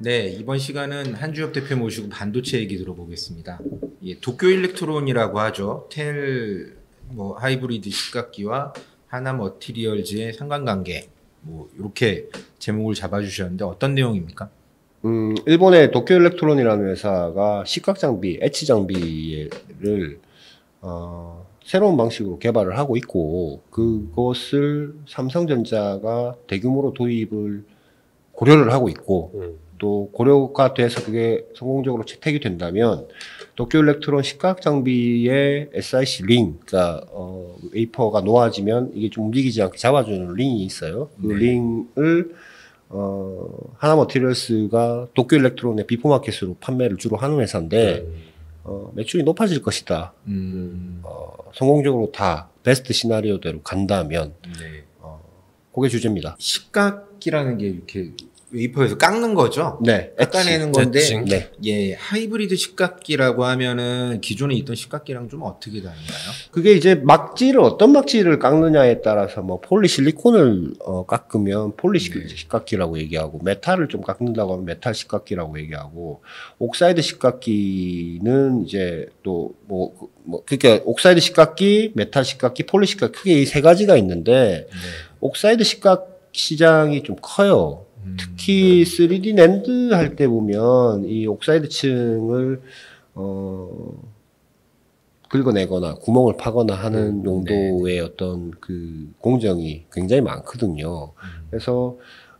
네, 이번 시간은 한주엽 대표 모시고 반도체 얘기 들어보겠습니다. 예, 도쿄 일렉트론이라고 하죠. 텔 하이브리드 식각기와 하나 머티리얼즈의 상관관계 이렇게 제목을 잡아주셨는데 어떤 내용입니까? 일본의 도쿄 일렉트론이라는 회사가 식각 장비, 엣지 장비를 새로운 방식으로 개발을 하고 있고, 그것을 삼성전자가 대규모로 도입을 고려를 하고 있고, 또 고려가 돼서 그게 성공적으로 채택이 된다면 도쿄 일렉트론 식각 장비의 SiC 링, 그러니까 웨이퍼가 놓아지면 이게 좀 움직이지 않게 잡아주는 링이 있어요. 그 링을 하나 머티리얼스가 도쿄 일렉트론의 비포마켓으로 판매를 주로 하는 회사인데 매출이 높아질 것이다. 성공적으로 다 베스트 시나리오대로 간다면 그게 주제입니다. 식각기라는 게 이렇게 웨이퍼에서 깎는 거죠? 네. 깎아내는 건데, 네. 예, 하이브리드 식각기라고 하면은 기존에 있던 식각기랑 좀 어떻게 다른가요? 그게 이제 어떤 막지를 깎느냐에 따라서 폴리실리콘을 깎으면 식각기라고 얘기하고, 메탈을 좀 깎는다고 하면 메탈 식각기라고 얘기하고, 옥사이드 식각기는 이제 그러니까 옥사이드 식각기, 메탈 식각기, 폴리 식각기, 크게 이 세 가지가 있는데, 옥사이드 식각 시장이 좀 커요. 특히 3D 낸드 할 때 보면 이 옥사이드 층을 긁어내거나 구멍을 파거나 하는 용도의 어떤 그 공정이 굉장히 많거든요. 그래서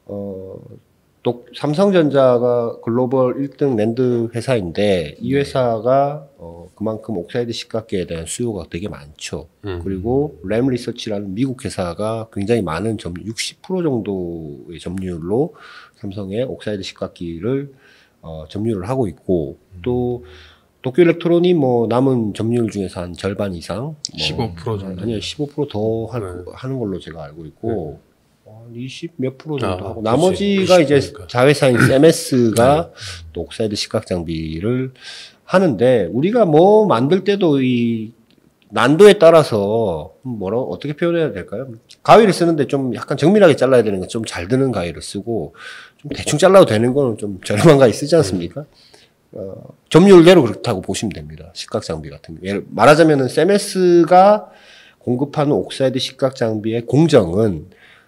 또 삼성전자가 글로벌 1등 낸드 회사인데 이 회사가 그만큼 옥사이드 식각기에 대한 수요가 되게 많죠. 그리고 램 리서치라는 미국 회사가 굉장히 많은 60% 정도의 점유율로 삼성의 옥사이드 식각기를 점유를 하고 있고, 또 도쿄 일렉트론이 남은 점유율 중에서 한 절반 이상 15% 정도? 아니요, 15% 하는 걸로 제가 알고 있고 20 몇 프로 정도 하고, 나머지가 이제 자회사인 CMS가 또 옥사이드 식각 장비를 하는데, 우리가 만들 때도 이 난도에 따라서 어떻게 표현해야 될까요? 가위를 쓰는데 좀 약간 정밀하게 잘라야 되는 건 좀 잘 드는 가위를 쓰고, 좀 대충 잘라도 되는 거는 좀 저렴한 가위 쓰지 않습니까? 점유율대로 그렇다고 보시면 됩니다. 식각 장비 같은 경우. 예를 말하자면은 CMS가 공급하는 옥사이드 식각 장비의 공정은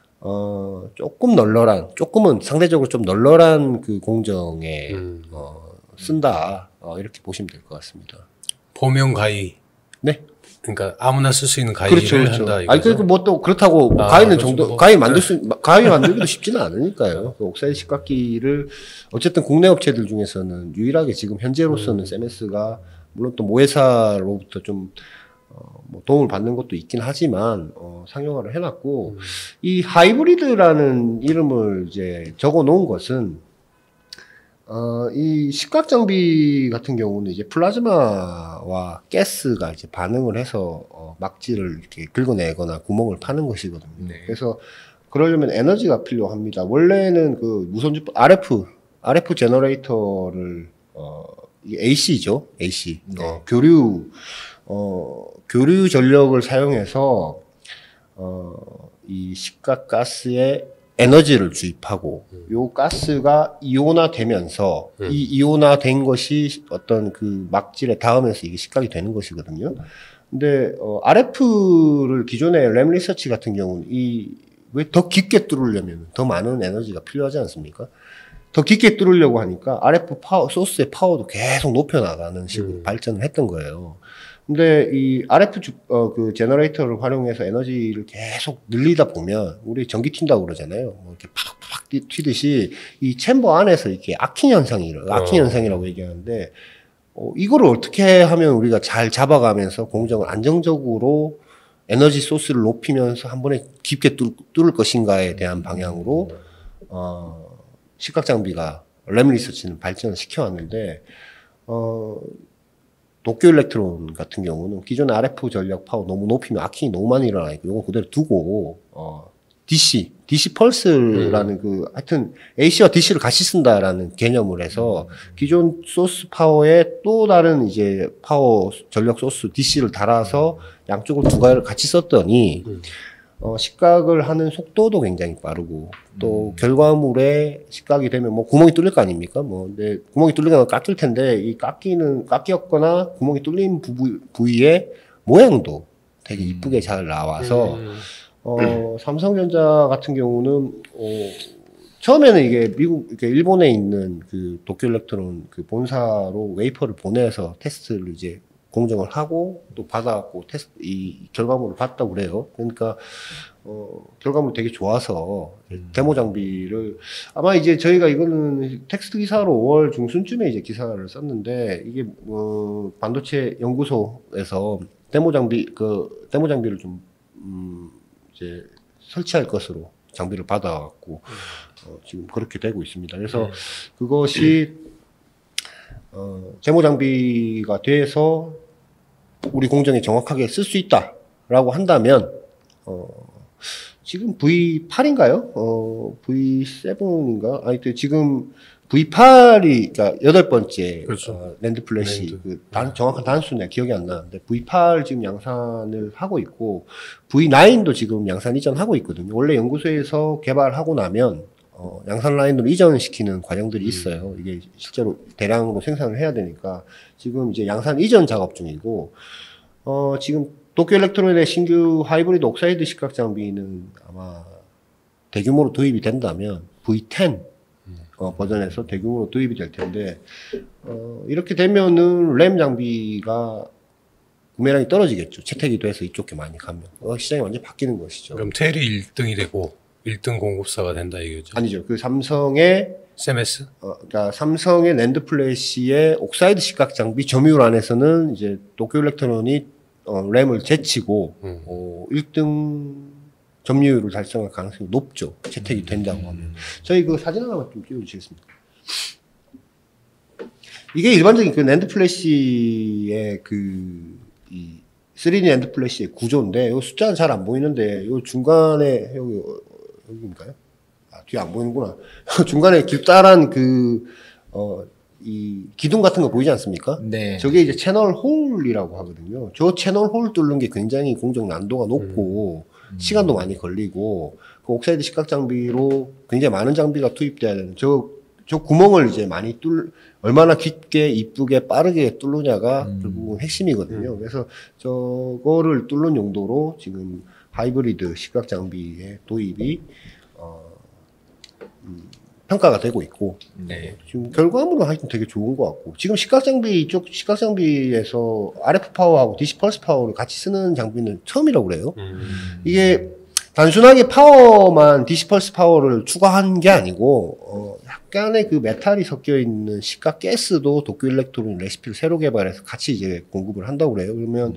조금은 상대적으로 좀 널널한 그 공정에 쓴다. 이렇게 보시면 될 것 같습니다. 포명 가위. 네. 그러니까 아무나 쓸 수 있는 가위를 한다. 아니, 또 그렇다고 가위는 가위 만들기도 쉽지는 않으니까요. 그 옥사이드 식각기를 어쨌든 국내 업체들 중에서는 유일하게 지금 현재로서는 CMS가 물론 또 모회사로부터 좀 도움을 받는 것도 있긴 하지만 상용화를 해놨고, 이 하이브리드라는 이름을 이제 적어 놓은 것은 이 식각 장비 같은 경우는 이제 플라즈마와 가스가 이제 반응을 해서 막지를 이렇게 긁어내거나 구멍을 파는 것이거든요. 네. 그래서 그러려면 에너지가 필요합니다. 원래는 그 무선주파 RF 제너레이터를 AC죠, AC. 네. 교류 전력을 사용해서 이 식각 가스에 에너지를 주입하고, 요 가스가 이온화되면서 이 이온화된 것이 어떤 그 막질에 닿으면서 이게 식각이 되는 것이거든요. 근데 RF를 기존의 램 리서치 같은 경우는 왜 더 깊게 뚫으려면 더 많은 에너지가 필요하지 않습니까? 더 깊게 뚫으려고 하니까 RF 소스의 파워도 계속 높여나가는 식으로 발전을 했던 거예요. 근데 이 RF 그 제너레이터를 활용해서 에너지를 계속 늘리다 보면, 우리 전기 튄다고 그러잖아요. 이렇게 팍팍 튀듯이 이 챔버 안에서 이렇게 아킹 현상이라고 얘기하는데, 이거를 어떻게 하면 우리가 잘 잡아가면서 공정을 안정적으로 에너지 소스를 높이면서 한 번에 깊게 뚫을 것인가에 대한 방향으로 식각 장비가 램 리서치는 발전을 시켜왔는데, 도쿄 일렉트론 같은 경우는 기존의 RF 전력 파워 너무 높이면 아킹이 너무 많이 일어나 있고, 이거 그대로 두고 DC 펄스라는 하여튼 AC와 DC를 같이 쓴다라는 개념을 해서 기존 소스 파워에 또 다른 이제 파워 전력 소스 DC를 달아서 양쪽을 두 가지를 같이 썼더니 식각을 하는 속도도 굉장히 빠르고 또 결과물에 식각이 되면 뭐 구멍이 뚫릴 거 아닙니까? 뭐 근데 구멍이 뚫리면 깎일 텐데 이 깎였거나 구멍이 뚫린 부위의 모양도 되게 이쁘게 잘 나와서 삼성전자 같은 경우는 처음에는 이게 일본에 있는 그 도쿄 일렉트론 그 본사로 웨이퍼를 보내서 테스트를 이제 공정을 하고 또 받아갖고 이 결과물을 봤다고 그래요. 그러니까 결과물 되게 좋아서 데모 장비를 아마 이제 저희가 이거는 텍스트 기사로 5월 중순쯤에 이제 기사를 썼는데 이게 반도체 연구소에서 데모 장비를 좀 이제 설치할 것으로 장비를 받아갖고 지금 그렇게 되고 있습니다. 그래서 그것이 데모 장비가 돼서 우리 공정에 정확하게 쓸 수 있다라고 한다면 지금 V8인가요? V7인가? 아니 지금 V8이 그러니까 8번째 그렇죠. 랜드 플래시 랜드. 정확한 단수는 기억이 안 나는데 V8 지금 양산을 하고 있고 V9도 지금 양산 이전하고 있거든요. 원래 연구소에서 개발하고 나면 양산 라인으로 이전시키는 과정들이 있어요. 이게 실제로 대량으로 생산을 해야 되니까 지금 이제 양산 이전 작업 중이고 지금 도쿄 일렉트론의 신규 하이브리드 옥사이드 식각 장비는 아마 대규모로 도입이 된다면 V10 버전에서 대규모로 도입이 될 텐데 이렇게 되면은 램 장비가 구매량이 떨어지겠죠. 채택이 돼서 이쪽에 많이 가면 시장이 완전히 바뀌는 것이죠. 그럼 텔이 1등이 되고 1등 공급사가 된다 이거죠? 아니죠. 그 삼성의 CMS? 그러니까 삼성의 랜드 플래시의 옥사이드 식각 장비 점유율 안에서는 이제 도쿄 일렉트론이 램을 제치고 1등 점유율을 달성할 가능성이 높죠. 채택이 된다고 하면. 저희 그 사진 하나만 좀 띄워주시겠습니까? 이게 일반적인 그 랜드 플래시의 이 3D 랜드 플래시의 구조인데, 이 숫자는 잘 안 보이는데, 이 중간에, 여기인가요? 뒤에 안 보이는구나. 중간에 길다란 이 기둥 같은 거 보이지 않습니까? 네. 저게 이제 채널 홀이라고 하거든요. 저 채널 홀 뚫는 게 굉장히 공정 난도가 높고, 시간도 많이 걸리고, 그 옥사이드 식각 장비로 굉장히 많은 장비가 투입돼야 되는, 저 구멍을 이제 많이 얼마나 깊게, 이쁘게, 빠르게 뚫느냐가 결국은 핵심이거든요. 그래서 저거를 뚫는 용도로 지금 하이브리드 식각 장비의 도입이, 평가가 되고 있고, 네. 지금 결과물은 하여튼 되게 좋은 것 같고, 지금 식각 장비에서 RF 파워하고 DC 펄스 파워를 같이 쓰는 장비는 처음이라고 그래요. 이게 단순하게 파워만 DC 펄스 파워를 추가한 게 아니고, 약간의 그 메탈이 섞여 있는 식각 가스도 도쿄 일렉트론 레시피를 새로 개발해서 같이 이제 공급을 한다고 그래요. 그러면,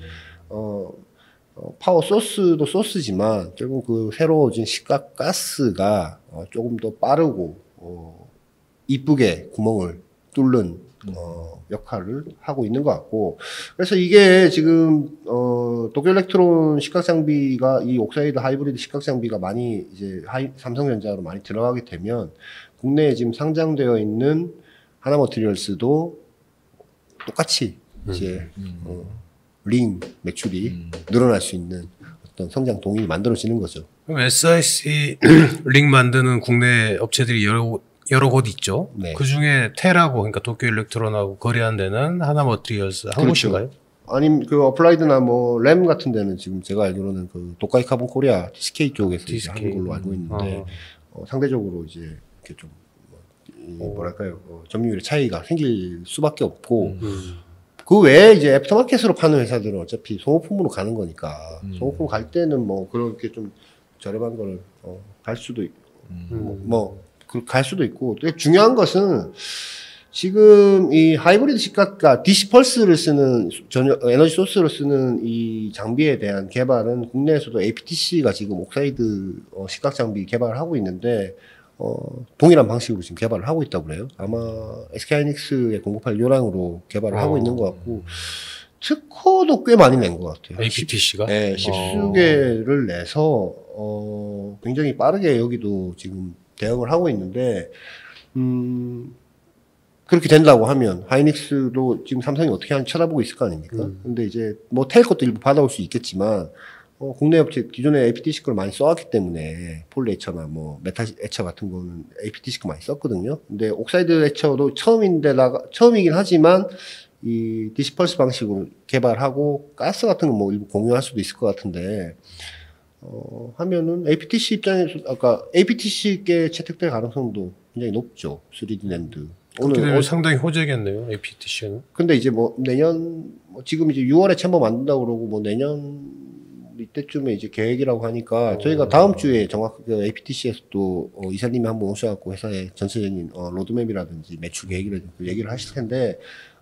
파워 소스도 소스지만, 결국 그 새로워진 식각 가스가 조금 더 빠르고, 이쁘게 구멍을 뚫는, 역할을 하고 있는 것 같고. 그래서 이게 지금, 도쿄 일렉트론 식각 장비가 이 옥사이드 하이브리드 식각 장비가 많이 이제 삼성전자로 많이 들어가게 되면 국내에 지금 상장되어 있는 하나머티리얼스도 똑같이 이제, 링 매출이 늘어날 수 있는 어떤 성장 동인이 만들어지는 거죠. 그럼 SiC 링 만드는 국내 업체들이 여러 곳 있죠. 네. 그 중에 텔하고 그러니까 도쿄 일렉트론하고 거래한 데는 하나머티리얼스 한 그렇죠. 곳인가요? 아니면 그 어플라이드나 뭐 램 같은 데는 지금 제가 알기로는 그 도카이 카본 코리아 TSK 쪽에서 이제 하는 걸로 알고 있는데 상대적으로 이제 이렇게 좀 뭐랄까요 점유율의 차이가 생길 수밖에 없고 그 외에 이제 애프터마켓으로 파는 회사들은 어차피 소모품으로 가는 거니까 소모품 갈 때는 뭐 그렇게 좀 저렴한 거를 갈 수도 있고 갈 수도 있고 또 중요한 것은 지금 이 하이브리드 식각과 DC 펄스를 쓰는 에너지 소스를 쓰는 이 장비에 대한 개발은 국내에서도 APTC가 지금 옥사이드 식각 장비 개발을 하고 있는데 동일한 방식으로 지금 개발을 하고 있다고 그래요. 아마 SK하이닉스의 공급할 요량으로 개발을 하고 있는 것 같고 특허도 꽤 많이 낸 것 같아요. APTC가? 네, 10수개를 내서 굉장히 빠르게 여기도 지금 대응을 하고 있는데 그렇게 된다고 하면 하이닉스도 지금 삼성이 어떻게 하는지 쳐다보고 있을 거 아닙니까? 근데 이제 뭐 텔 것도 일부 받아올 수 있겠지만 국내 업체 기존에 APTC 걸 많이 써왔기 때문에 폴리 에처나 뭐 메탈 에처 같은 거는 APTC 거 많이 썼거든요. 근데 옥사이드 에처도 처음이긴 하지만 이 디시펄스 방식으로 개발하고 가스 같은 건 뭐 일부 공유할 수도 있을 것 같은데 하면은 APTC 입장에서 아까 APTC께 채택될 가능성도 굉장히 높죠. 3D 랜드. 그렇게 되면 상당히 호재겠네요. APTC는. 근데 이제 뭐 내년 지금 이제 6월에 챔버 만든다고 그러고 뭐 내년 이때쯤에 이제 계획이라고 하니까 저희가 다음 주에 정확하게 APTC에서 또 이사님이 한번 오셔갖고 회사의 전체적인 로드맵이라든지 매출 계획이라든지 얘기를 하실 텐데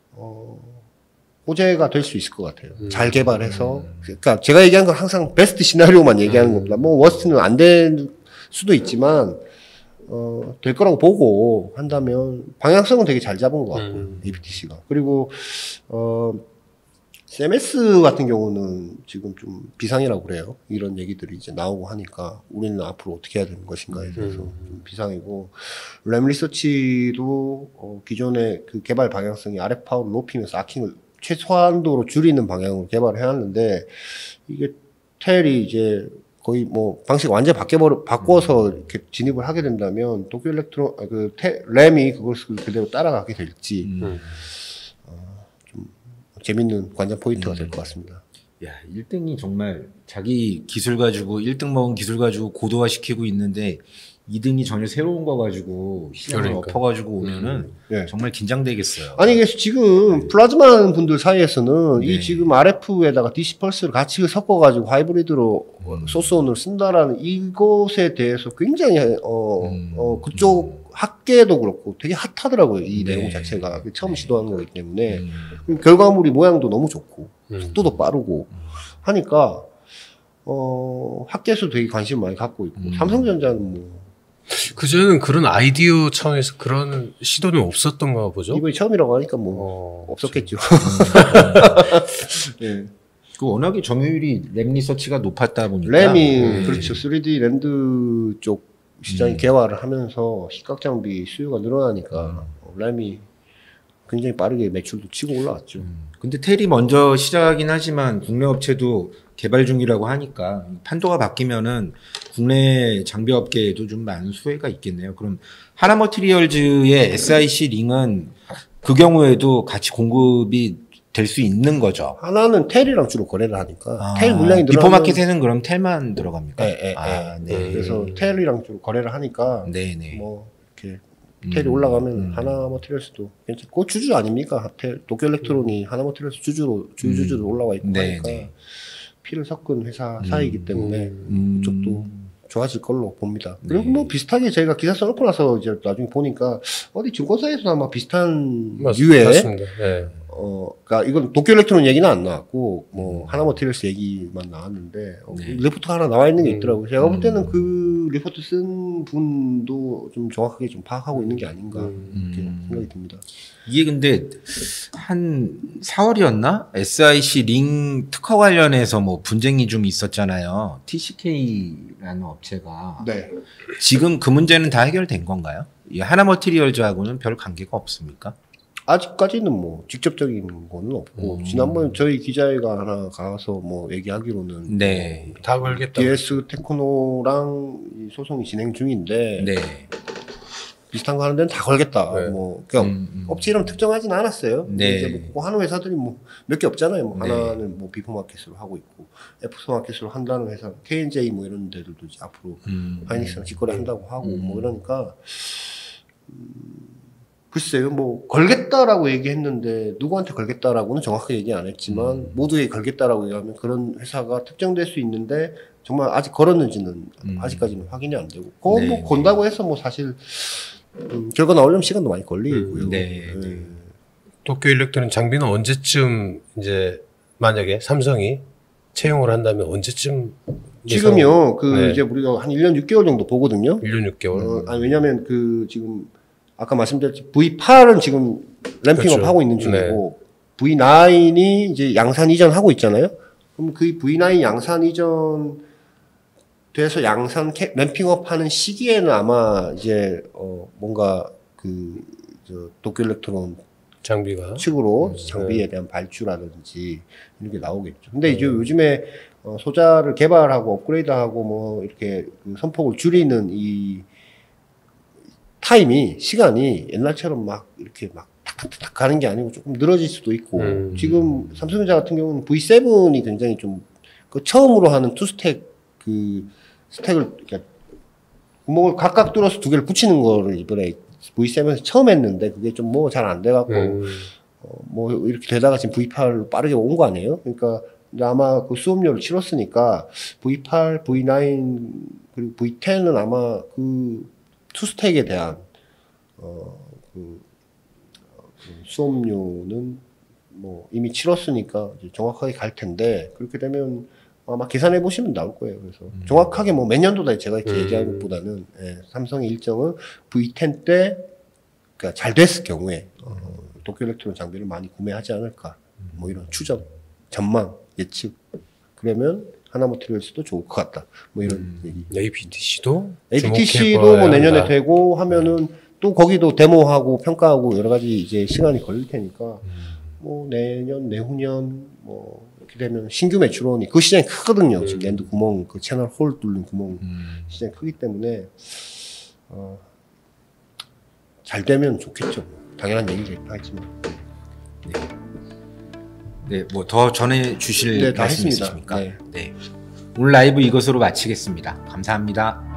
호재가 될 수 있을 것 같아요. 잘 개발해서 그러니까 제가 얘기한 건 항상 베스트 시나리오만 얘기하는 겁니다. 뭐 워스트는 안 될 수도 있지만 될 거라고 보고 한다면 방향성은 되게 잘 잡은 것 같고 APTC가 그리고 CMS 같은 경우는 지금 좀 비상이라고 그래요. 이런 얘기들이 이제 나오고 하니까 우리는 앞으로 어떻게 해야 되는 것인가에 대해서 좀 비상이고 램 리서치도 기존의 그 개발 방향성이 RF 파워를 높이면서 아킹을 최소한도로 줄이는 방향으로 개발을 해놨는데 이게 텔이 이제 거의 뭐 방식 완전히 바꿔서 이렇게 진입을 하게 된다면 도쿄 일렉트론 램이 그걸 그대로 따라가게 될지 좀 재밌는 관전 포인트가 될 것 같습니다. 야, 1등이 정말 자기 기술 가지고 1등 먹은 기술 가지고 고도화 시키고 있는데 2등이 전혀 새로운 거 가지고 시장을 엎어가지고 오면은 정말 긴장되겠어요. 아니 이게 지금 플라즈마 하는 분들 사이에서는 이 지금 RF에다가 DC 펄스를 같이 섞어가지고 하이브리드로 소스온을 쓴다라는 이것에 대해서 굉장히 그쪽 학계도 그렇고 되게 핫하더라고요. 이 내용 자체가 처음 시도한 거기 때문에 결과물이 모양도 너무 좋고 속도도 빠르고 하니까 학계에서 되게 관심 많이 갖고 있고 삼성전자는 뭐 그전에는 그런 아이디어 차원에서 그런 시도는 없었던가 보죠. 이번이 처음이라고 하니까 뭐 없었겠죠. 네. 그 워낙에 점유율이 램 리서치가 높았다 보니까 램이 그렇죠. 3D 랜드 쪽 시장이 개화를 하면서 시각 장비 수요가 늘어나니까 램이 굉장히 빠르게 매출도 치고 올라왔죠. 근데 텔이 먼저 시작이긴 하지만 국내 업체도 개발 중이라고 하니까 판도가 바뀌면은 국내 장비 업계에도 좀 많은 수혜가 있겠네요. 그럼 하나머티리얼즈의 SIC 링은 그 경우에도 같이 공급이 될 수 있는 거죠. 하나는 텔이랑 주로 거래를 하니까 텔 물량이 늘어나면 비포마켓에는 그럼 텔만 들어갑니까? 네. 그래서 텔이랑 주로 거래를 하니까 뭐 이렇게 텔이 올라가면 하나머티리얼스도 괜찮고 주주 아닙니까? 도쿄 일렉트론이 하나머티리얼스 주주로 올라와 있고 하니까 피를 섞은 회사 사이이기 때문에 그쪽도 좋아질 걸로 봅니다. 그리고 뭐 비슷하게 저희가 기사 써놓고 나서 이제 나중에 보니까 어디 증권사에서도 아마 비슷한 류의 그러니까 이건 도쿄 일렉트론 얘기는 안 나왔고 뭐 하나머티리얼스 얘기만 나왔는데 리포트가 하나 나와 있는 게 있더라고요. 제가 볼 때는 그 리포트 쓴 분도 좀 정확하게 좀 파악하고 있는 게 아닌가 이렇게 생각이 듭니다. 이게 근데 한 4월이었나? SIC 링 특허 관련해서 뭐 분쟁이 좀 있었잖아요. TCK라는 업체가. 지금 그 문제는 다 해결된 건가요? 이 하나머티리얼즈하고는 별 관계가 없습니까? 아직까지는 뭐 직접적인 거는 없고 지난번 저희 기자회가 하나 가서 뭐 얘기하기로는 다 걸겠다. DS 테크노랑 소송이 진행 중인데 비슷한 거 하는 데는 다 걸겠다. 뭐 그러니까 업체 이름 특정하진 않았어요. 이제 뭐 하는 회사들이 뭐 몇 개 없잖아요. 뭐 하나는 뭐 비포마켓으로 하고 있고 F스마켓으로 한다는 회사 K&J 뭐 이런 데들도 이제 앞으로 하이닉스랑 직거래 한다고 하고 뭐 이러니까 글쎄요, 뭐 걸겠다라고 얘기했는데 누구한테 걸겠다라고는 정확하게 얘기 안 했지만 모두에게 걸겠다라고 얘기하면 그런 회사가 특정될 수 있는데 정말 아직 걸었는지는 아직까지는 확인이 안 되고 뭐 건다고 해서 뭐 사실 결과 나오려면 시간도 많이 걸리고요. 도쿄 일렉트론 장비는 언제쯤 이제 만약에 삼성이 채용을 한다면 언제쯤 지금요 이제 우리가 한 1년 6개월 정도 보거든요. 1년 6개월. 왜냐면 그 지금 아까 말씀드렸지 V8은 지금 램핑업 하고 있는 중이고 V9이 이제 양산 이전하고 있잖아요. 그럼 그 V9 양산 이전 돼서 양산 램핑업 하는 시기에는 아마 이제 뭔가 저 도쿄 일렉트론 장비가 측으로 장비에 대한 발주라든지 이런 게 나오겠죠. 근데 이제 요즘에 소자를 개발하고 업그레이드하고 뭐 이렇게 그 선폭을 줄이는 이 타임이 시간이 옛날처럼 막 이렇게 막 탁탁탁 가는 게 아니고 조금 늘어질 수도 있고 지금 삼성전자 같은 경우는 V7이 굉장히 좀 그 처음으로 하는 투스택 그 스택을 그러니까 구멍을 각각 뚫어서 두 개를 붙이는 거를 이번에 V7에서 처음 했는데 그게 좀 뭐 잘 안 돼갖고 뭐 이렇게 되다가 지금 V8로 빠르게 온 거 아니에요? 그러니까 이제 아마 그 수업료를 치렀으니까 V8, V9 그리고 V10은 아마 그 투스택에 대한 그 수업료는 뭐 이미 치렀으니까 이제 정확하게 갈 텐데 그렇게 되면 아마 계산해 보시면 나올 거예요. 그래서 정확하게 뭐 몇 년도다 제가 이렇게 얘기하는 것보다는 삼성의 일정은 V10 때 그러니까 잘 됐을 경우에 도쿄 일렉트론 장비를 많이 구매하지 않을까 뭐 이런 추정, 전망, 예측 그러면 하나마테리얼스도 좋을 것 같다. 뭐 이런 얘기. APTC도 APTC도 뭐 내년에 되고 하면은 또 거기도 데모하고 평가하고 여러 가지 이제 시간이 걸릴 테니까 뭐 내년, 내후년 뭐 이렇게 되면 신규 매출원이 그 시장이 크거든요. 지금 랜드 구멍 그 채널 홀 뚫린 구멍 시장이 크기 때문에 잘 되면 좋겠죠. 당연한 얘기겠 하지만. 네, 뭐 더 전해 주실 네, 다 말씀 했습니다. 있으십니까? 네. 네. 오늘 라이브 이것으로 마치겠습니다. 감사합니다.